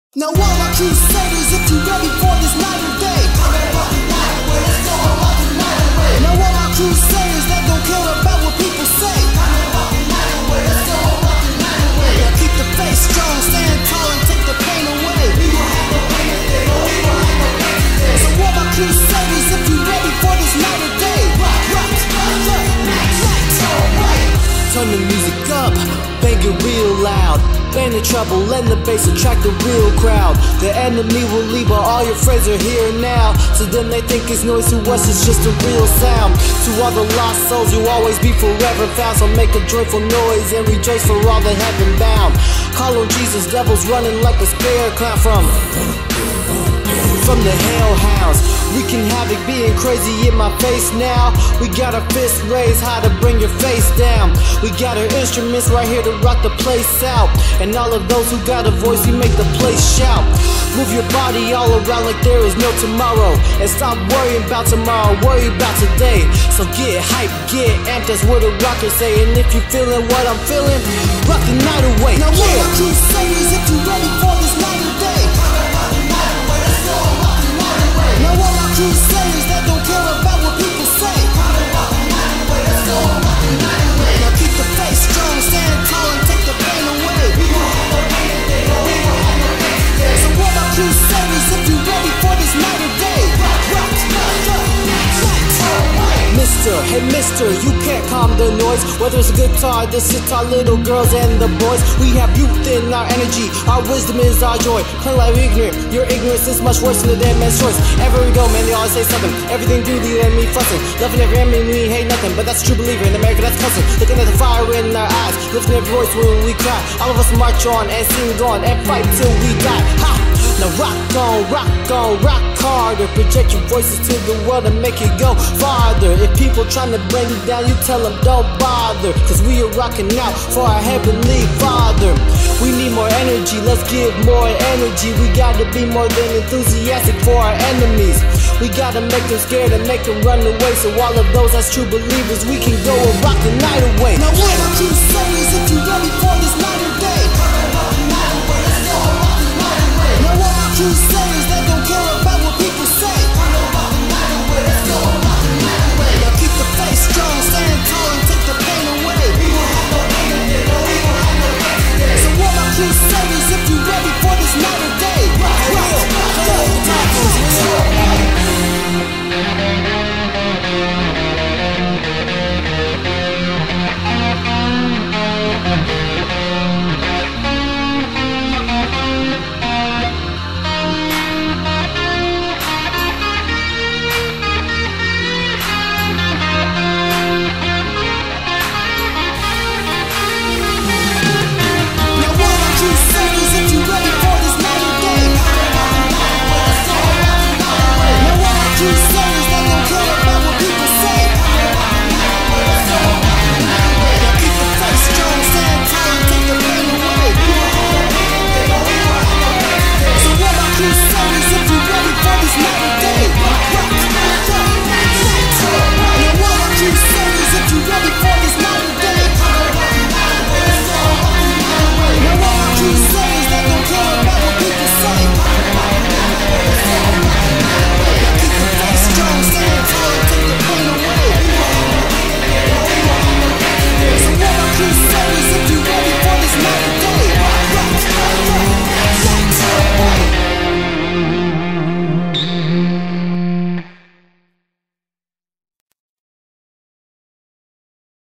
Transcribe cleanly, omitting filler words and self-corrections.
Now all my crusaders, if you ready for this night or day, now all my crusaders that don't care about what people say, now keep the faith strong, stand tall and take the pain away. So all my crusaders, if you ready for this night or day, turn the music up, bang it real loud. Bang the treble and the bass, attract the real crowd. The enemy will leave, but all your friends are here now. To them they think it's noise, to us it's just a real sound. To all the lost souls, you always be forever found. So make a joyful noise and rejoice for all that have been bound. Call on Jesus, devils running like a spare clown from the hellhounds. Wreaking havoc, being crazy in my face now. We got our fists raised high to bring your face down. We got our instruments right here to rock the place out. And all of those who got a voice, we make the place shout. Move your body all around like there is no tomorrow. And stop worrying about tomorrow, worry about today. So get hype, get amped, that's what the rockers say. And if you feeling what I'm feeling, rock the night away. Now all my crusaders, if you ready for this night or day, now all my crusaders that don't care about what people say, now keep the faith strong, stand tall and take the pain away. So all my crusaders, if you ready for this night or day, Mister, hey mister, you can't calm the noise. Whether it's a guitar, the sitar, little girls and the boys, we have youth in our energy, our wisdom is our joy. Plain like ignorant, your ignorance is much worse than a dead man's choice. Everywhere we go, man, they always say something. Everything do the enemy fussing, loving every enemy, hate nothing. But that's a true believer, in America that's cussing. Looking at the fire in our eyes, lifting every voice when we cry. All of us march on and sing on and fight till we die. Ha! Now rock on, rock on, rock harder. Project your voices to the world and make it go farther. If people trying to bring you down, you tell them don't bother. Cause we are rocking out for our Heavenly Father. We need more energy, let's give more energy. We gotta be more than enthusiastic for our enemies. We gotta make them scared and make them run away. So all of those as true believers, we can go and rock the night away. Now all my crusaders, if you ready for this night